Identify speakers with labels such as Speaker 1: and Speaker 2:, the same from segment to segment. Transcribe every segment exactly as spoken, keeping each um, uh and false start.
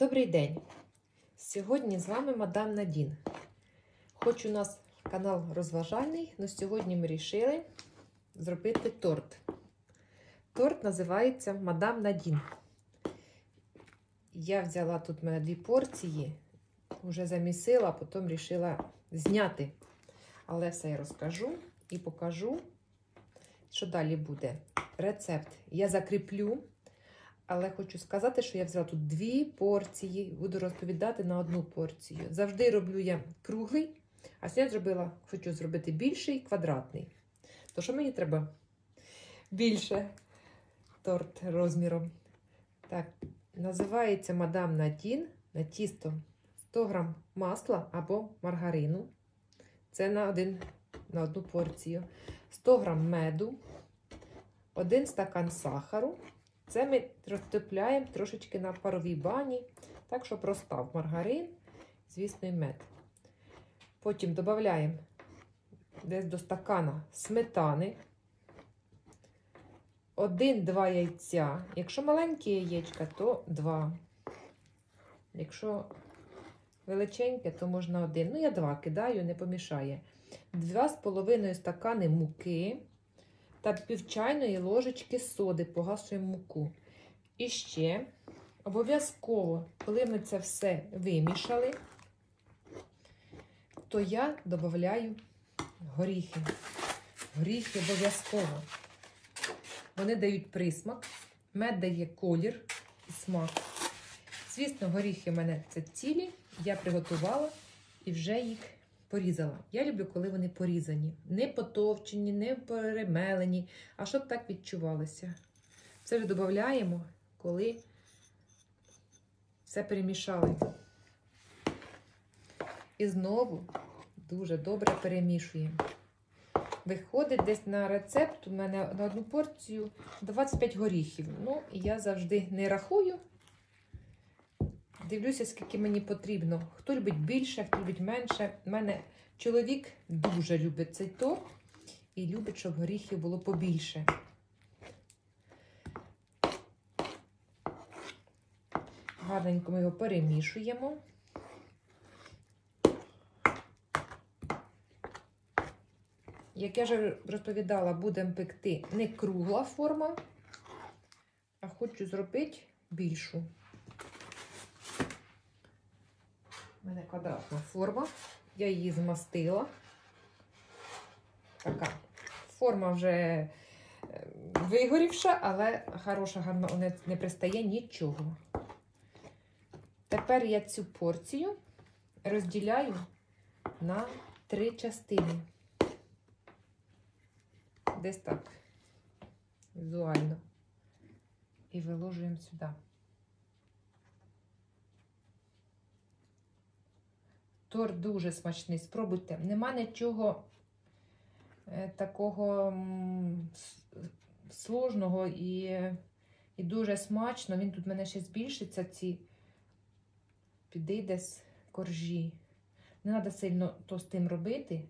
Speaker 1: Добрий день! Сьогодні з вами мадам Надін. Хоч у нас канал розважальний, але сьогодні ми вирішили зробити торт. Торт називається мадам Надін. Я взяла тут в мене дві порції, вже замісила, а потім вирішила зняти. Але все я розкажу і покажу, що далі буде. Рецепт я закріплю. Але хочу сказати, що я взяла тут дві порції, буду розповідати на одну порцію. Завжди роблю я круглий, а сьогодні зробила, хочу зробити більший, квадратний. То що мені треба більше торт розміром. Так, називається мадам Надін. На тісто сто грам масла або маргарину. Це на, один, на одну порцію. сто грам меду, один стакан сахару. Це ми розтопляємо трошечки на паровій бані, так, щоб розстав маргарин, звісно, і мед. Потім додаємо десь до стакана сметани, один-два яйця. Якщо маленькі яєчка, то два. Якщо величеньке, то можна один. Ну, я два кидаю, не помішає. два з половиною стакани муки та пів чайної ложечки соди, погашуємо муку. І ще обов'язково, коли ми це все вимішали, то я додаю горіхи. Горіхи обов'язково. Вони дають присмак, мед дає колір і смак. Звісно, горіхи в мене це цілі, я приготувала і вже їх порізала. Я люблю, коли вони порізані. Не потовчені, не перемелені, а щоб так відчувалося. Це вже додаємо, коли все перемішали. І знову дуже добре перемішуємо. Виходить десь на рецепт у мене на одну порцію двадцять п'ять горіхів. Ну, я завжди не рахую. Дивлюся, скільки мені потрібно. Хто любить більше, хто любить менше. У мене чоловік дуже любить цей торт і любить, щоб горіхів було побільше. Гарненько ми його перемішуємо. Як я вже розповідала, будемо пекти не кругла форма, а хочу зробити більшу. У мене квадратна форма, я її змастила. Така форма вже вигорівша, але хороша, гарна, не пристає нічого. Тепер я цю порцію розділяю на три частини. Десь так, візуально. І виложуємо сюди. Торт дуже смачний, спробуйте. Нема нічого е, такого м, сложного і, і дуже смачно. Він тут в мене ще збільшиться, ці підійде з коржі. Не треба сильно товстим робити,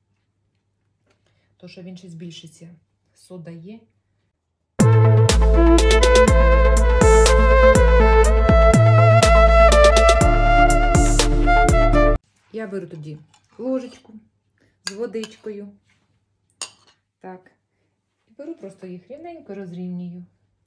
Speaker 1: тому що він ще збільшиться. Сода є. Я беру тоді ложечку з водичкою. Так. І беру просто їх рівненько розрівнюю.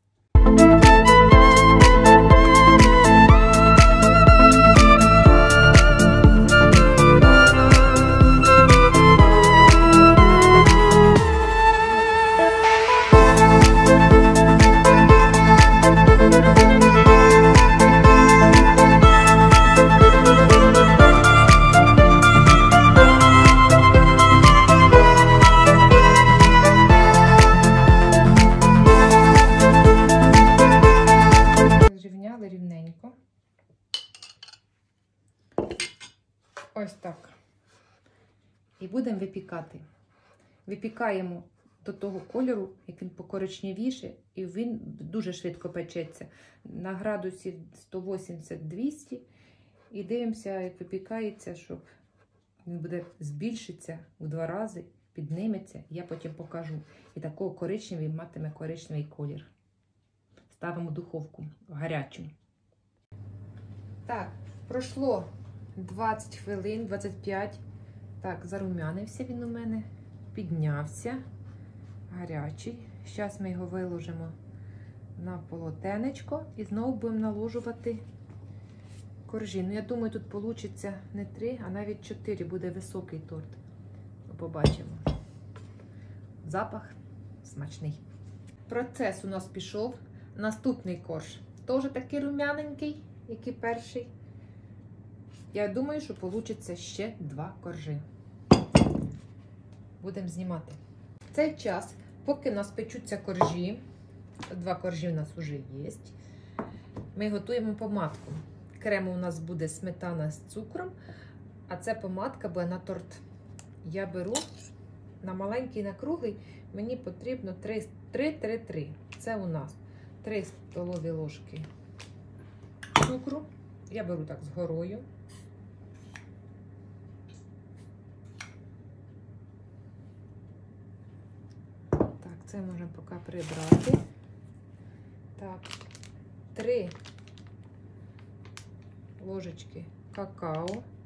Speaker 1: Рівненько. Ось так. І будемо випікати. Випікаємо до того кольору, як він покоричневіше, і він дуже швидко печеться. На градусі сто вісімдесят - двісті. І дивимося, як випікається, щоб він буде збільшитися в два рази, підніметься. Я потім покажу. І такого коричневий матиме коричневий колір. Ставимо в духовку гарячу. Так, пройшло двадцять хвилин, двадцять п'ять. Так, зарум'янився він у мене, піднявся, гарячий. Зараз ми його виложимо на полотенечко і знову будемо наложувати коржі. Ну, я думаю, тут вийде не три, а навіть чотири, буде високий торт. Побачимо. Запах смачний. Процес у нас пішов. Наступний корж теж такий рум'яненький, як і перший. Я думаю, що вийде ще два коржі. Будемо знімати. В цей час, поки у нас печуться коржі, два коржі у нас вже є, ми готуємо помадку. Крем у нас буде сметана з цукром, а це помадка буде на торт. Я беру на маленький, на круглий, мені потрібно три три три. Це у нас три столові ложки цукру. Я беру так з горою. Так, це можемо поки прибрати. Так, три ложечки какао.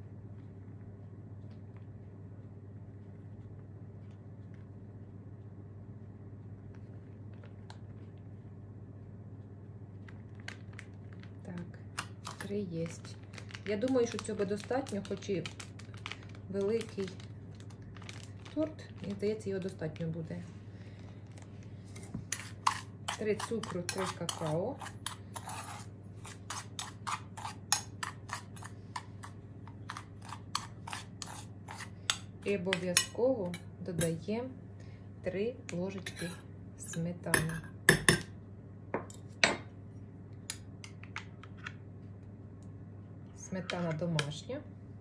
Speaker 1: Три є. Я думаю, що цього достатньо, хоч і великий торт, мені здається, його достатньо буде. Три цукру, три какао. І обов'язково додаємо три ложечки сметани. Сметана домашня.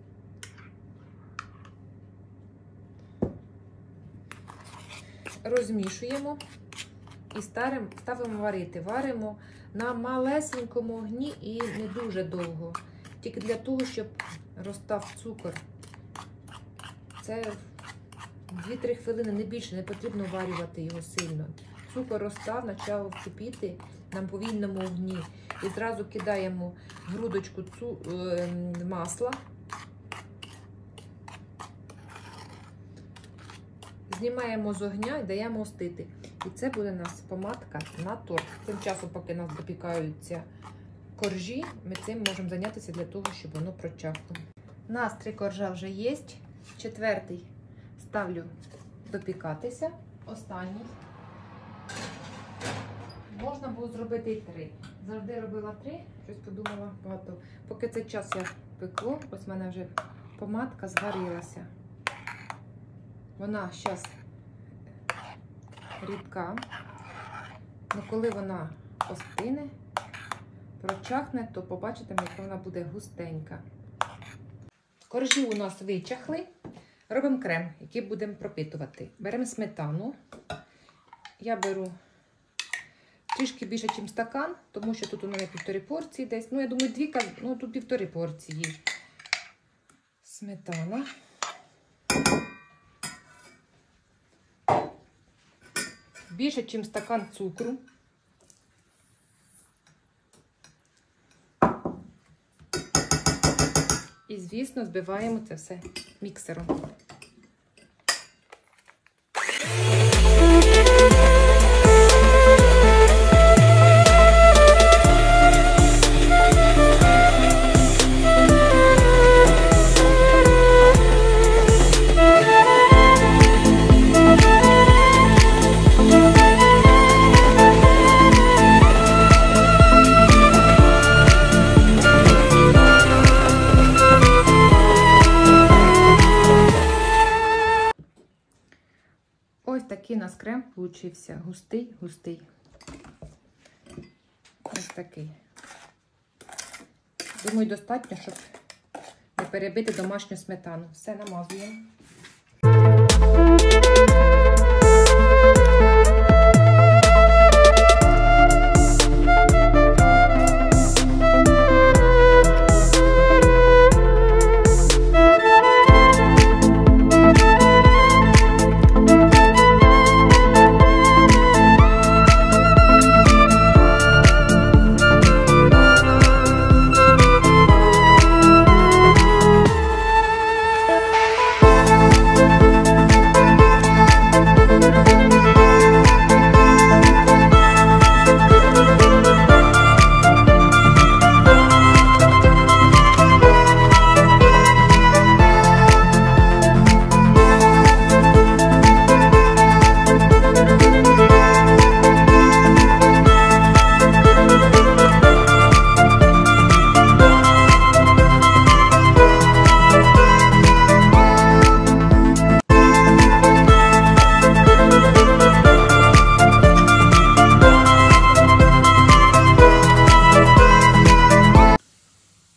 Speaker 1: Розмішуємо і ставимо варити. Варимо на малесенькому огні і не дуже довго. Тільки для того, щоб розтав цукор. Це дві-три хвилини, не більше, не потрібно варювати його сильно. Цукор розтав, почав кипіти на повільному огні. І зразу кидаємо грудочку цу, е, масла. Знімаємо з огня і даємо остити. І це буде у нас помадка на торт. Тим часом, поки у нас допікаються коржі, ми цим можемо зайнятися для того, щоб воно прочахло. У нас три коржа вже є. Четвертий ставлю допікатися. Останній. Можна було зробити і три. Завжди робила три, щось подумала багато. Поки цей час я пекло, ось в мене вже помадка зварилася. Вона зараз рідка. Ну, коли вона остине, прочахне, то побачите, яка вона буде густенька. Коржі у нас вичахли. Робимо крем, який будемо пропитувати. Беремо сметану. Я беру трішки більше, ніж стакан, тому що тут у мене півтори порції десь. Ну, я думаю, дві, ну, тут півтори порції. Сметана. Більше, ніж стакан цукру. І, звісно, збиваємо це все міксером. Ось такий у нас крем получився. Густий, густий. Ось такий. Думаю, достатньо, щоб не перебити домашню сметану. Все намазуємо.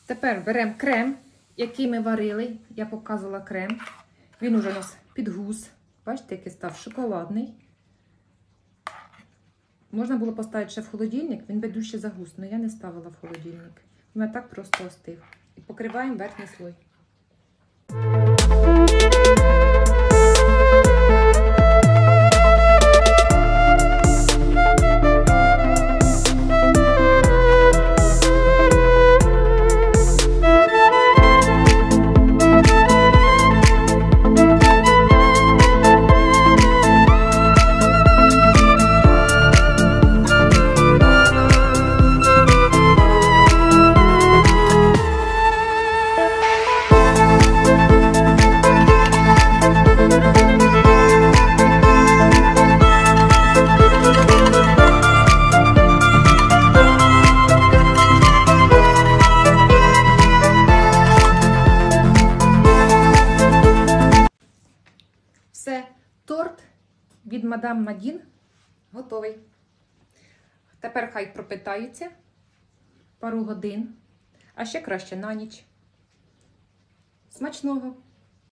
Speaker 1: Тепер беремо крем, який ми варили. Я показувала крем. Він уже у нас підгус. Бачите, який став шоколадний. Можна було поставити ще в холодильник, він би дужче загус, але я не ставила в холодильник. У мене так просто остив. І покриваємо верхній слой. Все, торт від мадам Мадін готовий. Тепер хай пропитається пару годин, а ще краще на ніч. Смачного!